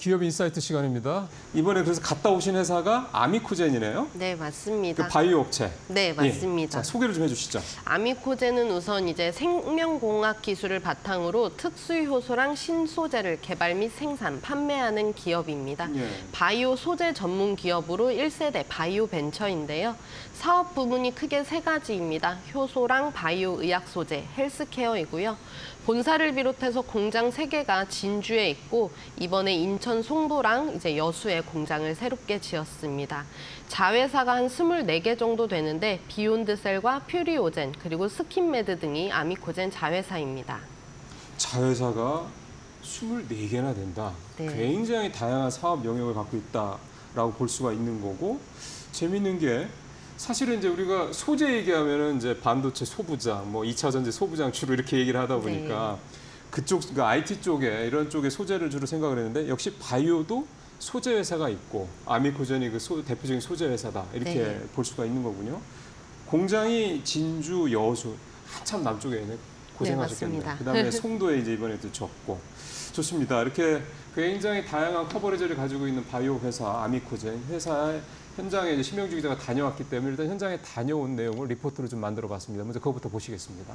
기업 인사이트 시간입니다. 이번에 그래서 갔다 오신 회사가 아미코젠이네요. 네, 맞습니다. 그 바이오 업체. 네, 맞습니다. 예. 자, 소개를 좀 해주시죠. 아미코젠은 우선 이제 생명공학 기술을 바탕으로 특수효소랑 신소재를 개발 및 생산, 판매하는 기업입니다. 예. 바이오 소재 전문 기업으로 1세대 바이오 벤처인데요. 사업 부문이 크게 세 가지입니다. 효소랑 바이오 의학 소재, 헬스케어이고요. 본사를 비롯해서 공장 3개가 진주에 있고 이번에 인천 송도랑 이제 여수에 공장을 새롭게 지었습니다. 자회사가 한 24개 정도 되는데 비욘드셀과 퓨리오젠 그리고 스킨메드 등이 아미코젠 자회사입니다. 자회사가 24개나 된다. 네. 굉장히 다양한 사업 영역을 갖고 있다라고 볼 수가 있는 거고 재밌는 게 사실은 이제 우리가 소재 얘기하면은 이제 반도체 소부장, 뭐 2차 전지 소부장 주로 이렇게 얘기를 하다 보니까 그쪽, 그러니까 IT 쪽에 이런 쪽에 소재를 주로 생각을 했는데 역시 바이오도 소재 회사가 있고 아미코젠이 그 대표적인 소재 회사다 이렇게 볼 수가 있는 거군요. 공장이 진주, 여수 한참 남쪽에 고생하셨겠네요. 네, 그다음에 송도에 이제 이번에 또 졌고 좋습니다. 이렇게 굉장히 다양한 커버리지를 가지고 있는 바이오 회사 아미코젠 회사의 현장에 이제 심영주 기자가 다녀왔기 때문에 일단 현장에 다녀온 내용을 리포트로 좀 만들어봤습니다. 먼저 그것부터 보시겠습니다.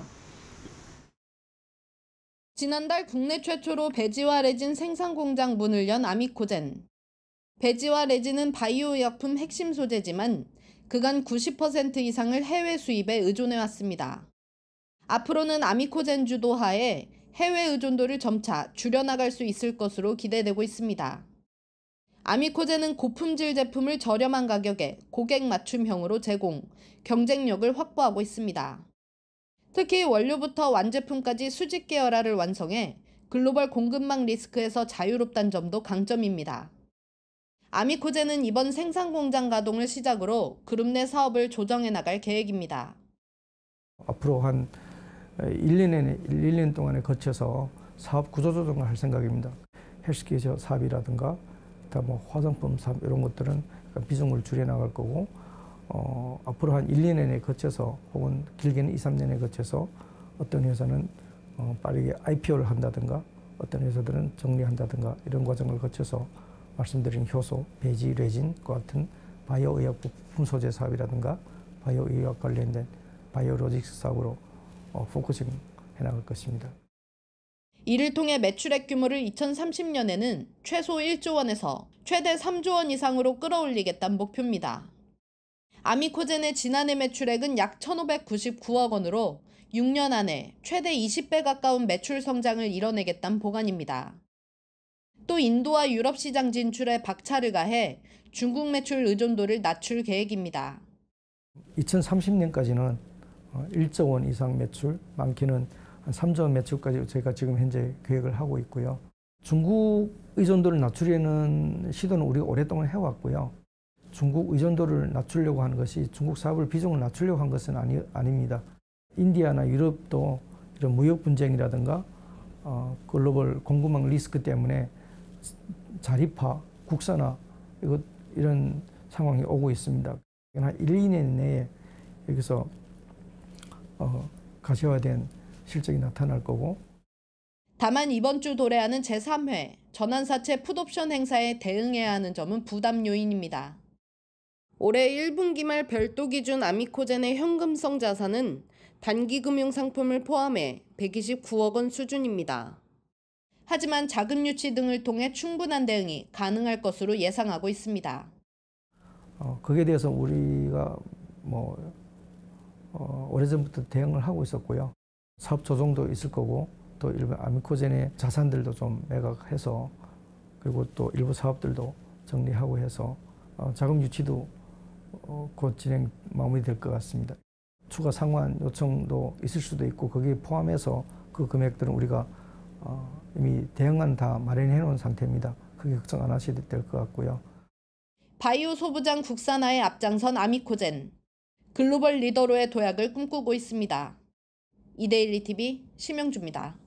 지난달 국내 최초로 배지와 레진 생산 공장 문을 연 아미코젠. 배지와 레진은 바이오 의약품 핵심 소재지만 그간 90% 이상을 해외 수입에 의존해왔습니다. 앞으로는 아미코젠 주도하에 해외 의존도를 점차 줄여나갈 수 있을 것으로 기대되고 있습니다. 아미코젠은 고품질 제품을 저렴한 가격에 고객 맞춤형으로 제공, 경쟁력을 확보하고 있습니다. 특히 원료부터 완제품까지 수직 계열화를 완성해 글로벌 공급망 리스크에서 자유롭다는 점도 강점입니다. 아미코젠은 이번 생산 공장 가동을 시작으로 그룹 내 사업을 조정해 나갈 계획입니다. 앞으로 한 1년 동안에 거쳐서 사업 구조 조정을 할 생각입니다. 헬스케어 사업이라든가 뭐 화장품 사업 이런 것들은 비중을 줄여 나갈 거고 앞으로 한 1, 2년에 거쳐서 혹은 길게는 2, 3년에 거쳐서 어떤 회사는 빠르게 IPO를 한다든가 어떤 회사들은 정리한다든가 이런 과정을 거쳐서 말씀드린 효소, 배지, 레진과 같은 바이오 의약 부품 소재 사업이라든가 바이오 의약 관련된 바이오 로직스 사업으로 포커싱 해나갈 것입니다. 이를 통해 매출액 규모를 2030년에는 최소 1조 원에서 최대 3조 원 이상으로 끌어올리겠다는 목표입니다. 아미코젠의 지난해 매출액은 약 1,599억 원으로 6년 안에 최대 20배 가까운 매출 성장을 이뤄내겠다는 보관입니다. 또 인도와 유럽 시장 진출에 박차를 가해 중국 매출 의존도를 낮출 계획입니다. 2030년까지는 1조 원 이상 매출, 많게는 한 3조 원 매출까지 저희가 지금 현재 계획을 하고 있고요. 중국 의존도를 낮추려는 시도는 우리가 오랫동안 해왔고요. 중국 의존도를 낮추려고 하는 것이 중국 사업을 비중을 낮추려고 한 것은 아닙니다. 인디아나 유럽도 이런 무역 분쟁이라든가 글로벌 공급망 리스크 때문에 자립화, 국산화 이런 상황이 오고 있습니다. 한 1, 2년 내에 여기서 가시화된 실적이 나타날 거고. 다만 이번 주 도래하는 제3회 전환사채 풋옵션 행사에 대응해야 하는 점은 부담 요인입니다. 올해 1분기 말 별도 기준 아미코젠의 현금성 자산은 단기 금융 상품을 포함해 129억 원 수준입니다. 하지만 자금 유치 등을 통해 충분한 대응이 가능할 것으로 예상하고 있습니다. 거기에 대해서 우리가 오래전부터 대응을 하고 있었고요. 사업 조정도 있을 거고 또 일부 아미코젠의 자산들도 좀 매각해서 그리고 또 일부 사업들도 정리하고 해서 자금 유치도 곧 진행 마무리될 것 같습니다. 추가 상환 요청도 있을 수도 있고 거기에 포함해서 그 금액들은 우리가 이미 대응안 다 마련해 놓은 상태입니다. 크게 걱정 안 하셔도 될 것 같고요. 바이오 소부장 국산화에 앞장선 아미코젠. 글로벌 리더로의 도약을 꿈꾸고 있습니다. 이데일리 TV 심영주입니다.